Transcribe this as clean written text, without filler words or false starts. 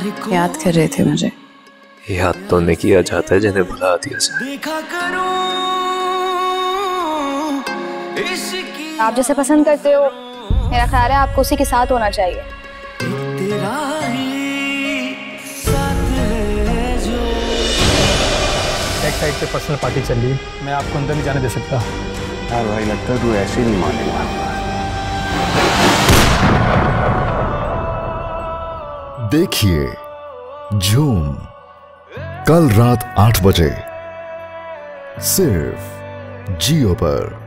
याद कर रहे थे मुझे। याद तो नहीं किया जाता है जिन्हें भुला दिया जाए। आप जैसे पसंद करते हो, मेरा ख्याल है आपको उसी के साथ होना चाहिए। एक साइड पे पर्सनल पार्टी चल रही है, मैं आपको अंदर नहीं जाने दे सकता। यार भाई, लगता है तू ऐसे नहीं मानेगा। देखिए झूम कल रात 8 बजे सिर्फ जियो पर।